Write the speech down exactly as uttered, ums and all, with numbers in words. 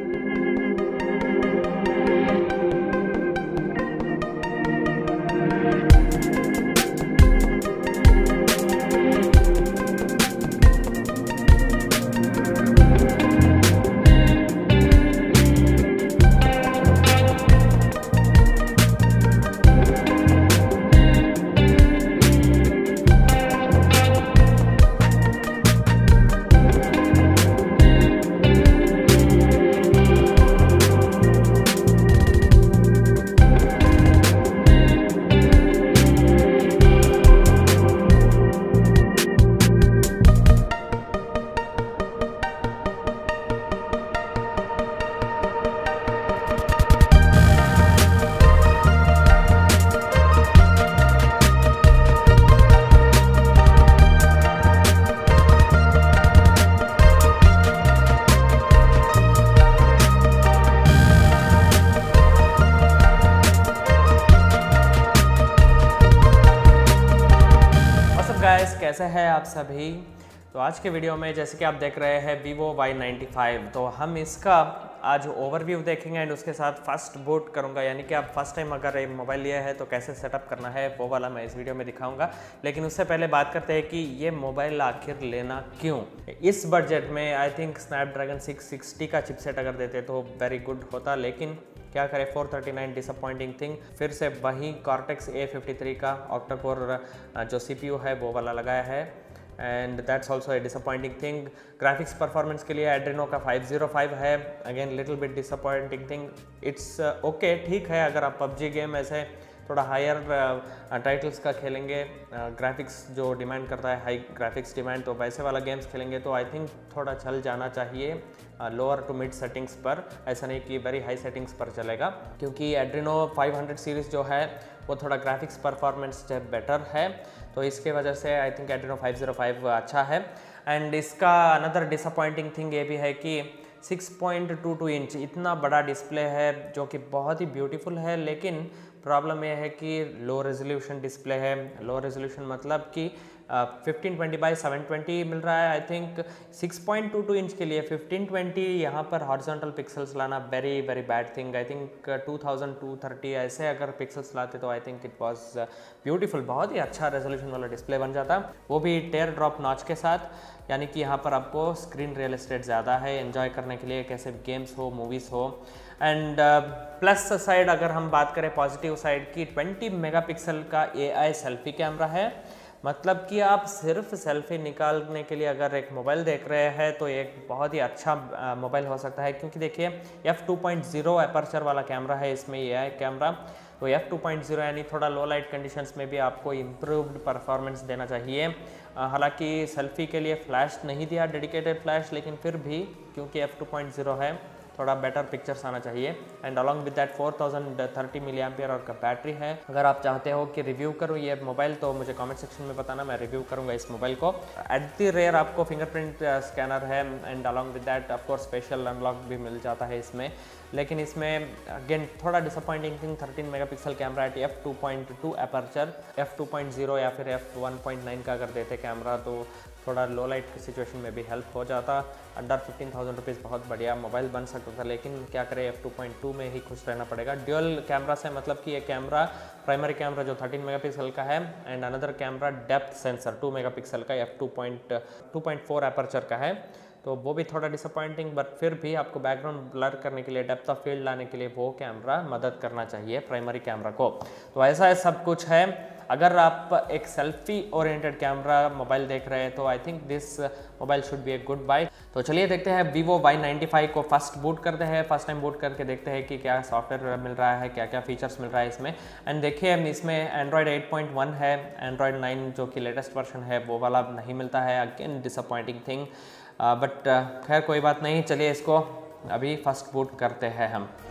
Guys, कैसे हैं आप सभी। तो आज के वीडियो में जैसे कि आप देख रहे हैं Vivo वाई नाइन्टी फाइव, तो हम इसका आज ओवरव्यू देखेंगे एंड उसके साथ फर्स्ट बूट करूंगा, यानी कि आप फर्स्ट टाइम अगर ये मोबाइल लिया है तो कैसे सेटअप करना है वो वाला मैं इस वीडियो में दिखाऊंगा। लेकिन उससे पहले बात करते हैं कि ये मोबाइल आखिर लेना क्यों। इस बजट में I think Snapdragon six sixty का चिपसेट अगर देते तो वेरी गुड होता, लेकिन क्या करें, four thirty nine disappointing thing. फिर से वही कॉर्टेक्स ए फिफ्टी थ्री का ऑक्टा कोर जो सीपीयू है वो वाला लगाया है and that's also a disappointing thing. Graphics performance के लिए एड्रेनो का फाइव ज़ीरो फाइव है, again little bit disappointing thing. It's okay, ठीक है, अगर आप पबजी गेम ऐसे थोड़ा हायर टाइटल्स का खेलेंगे, ग्राफिक्स uh, जो डिमांड करता है हाई ग्राफिक्स डिमांड, तो वैसे वाला गेम्स खेलेंगे तो आई थिंक थोड़ा चल जाना चाहिए लोअर टू मिड सेटिंग्स पर, ऐसा नहीं कि वेरी हाई सेटिंग्स पर चलेगा, क्योंकि एड्रेनो फाइव हंड्रेड सीरीज़ जो है वो थोड़ा ग्राफिक्स परफॉर्मेंस बेटर है, तो इसके वजह से I think Adreno five zero five अच्छा है। एंड इसका अनदर डिसअपॉइंटिंग थिंग ये भी है कि six point two two inch इतना बड़ा डिस्प्ले है जो कि बहुत ही ब्यूटीफुल है, लेकिन प्रॉब्लम यह है कि लो रेजोल्यूशन डिस्प्ले है। लो रेजोल्यूशन मतलब कि fifteen twenty by seven twenty मिल रहा है। I think six point two two inch के लिए फिफ्टीन ट्वेंटी यहाँ पर हॉरिजॉन्टल पिक्सल्स लाना very very bad thing. I think two thousand two thirty ऐसे अगर पिक्सल्स लाते तो I think it was beautiful, बहुत ही अच्छा रेजोल्यूशन वाला डिस्प्ले बन जाता, वो भी टेयर ड्रॉप नॉच के साथ, यानी कि यहाँ पर आपको स्क्रीन रियल एस्टेट ज़्यादा है एंजॉय करने के लिए, कैसे गेम्स हो मूवीज़ हो। एंड प्लस साइड अगर हम बात करें पॉजिटिव साइड की, ट्वेंटी मेगापिक्सल का एआई सेल्फी कैमरा है, मतलब कि आप सिर्फ सेल्फी निकालने के लिए अगर एक मोबाइल देख रहे हैं तो एक बहुत ही अच्छा मोबाइल हो सकता है, क्योंकि देखिए F two point zero aperture वाला कैमरा है इसमें एआई कैमरा, तो एफ टू पॉइंट ज़ीरो यानी थोड़ा लो लाइट कंडीशंस में भी आपको इम्प्रूव्ड परफॉर्मेंस देना चाहिए। हालांकि सेल्फी के लिए फ्लैश नहीं दिया डेडिकेटेड फ्लैश, लेकिन फिर भी क्योंकि एफ टू पॉइंट ज़ीरो है थोड़ा बेटर पिक्चर्स आना चाहिए। And along with that four thousand thirty milli ampere और का बैटरी है। अगर आप चाहते हो कि रिव्यू करूँ ये मोबाइल तो मुझे कमेंट सेक्शन में बताना, मैं रिव्यू करूँगा इस मोबाइल को। एट द रेयर आपको फिंगरप्रिंट स्कैनर है and along with that of course facial unlock भी मिल जाता है इसमें, लेकिन इसमें अगेन थोड़ा disappointing thing thirteen megapixel camera at F two point two aperture, F two point zero या फिर एफ वन पॉइंट नाइन का अगर देते कैमरा तो थोड़ा लो लाइट की सिचुएशन में भी हेल्प हो जाता। अंडर फिफ्टीन थाउजेंड रुपीज़ बहुत बढ़िया मोबाइल बन सकता था, लेकिन क्या करें एफ टू पॉइंट टू में ही खुश रहना पड़ेगा। ड्यूअल कैमरा से मतलब कि ये कैमरा प्राइमरी कैमरा जो थर्टीन मेगापिक्सल का है and another camera depth sensor two megapixel का F two point two point four aperture का है, तो वो भी थोड़ा डिसअपॉइंटिंग, बट फिर भी आपको बैकग्राउंड ब्लर करने के लिए, डेप्थ ऑफ फील्ड लाने के लिए वो कैमरा मदद करना चाहिए प्राइमरी कैमरा को। तो ऐसा है सब कुछ है। अगर आप एक सेल्फी ओरिएंटेड कैमरा मोबाइल देख रहे हैं तो I think this mobile should be a good buy. तो चलिए देखते हैं Vivo वाई नाइन्टी फाइव को फर्स्ट बूट करते हैं, फर्स्ट टाइम बूट करके देखते हैं कि क्या सॉफ्टवेयर मिल रहा है, क्या क्या फीचर्स मिल रहा है इसमें। एंड देखिए इसमें एंड्रॉयड एट पॉइंट वन है, एंड्रॉयड नाइन जो कि लेटेस्ट वर्जन है वो वाला नहीं मिलता है, अगेन डिसअपॉइंटिंग थिंग, बट खैर कोई बात नहीं, चलिए इसको अभी फर्स्ट बूट करते हैं हम।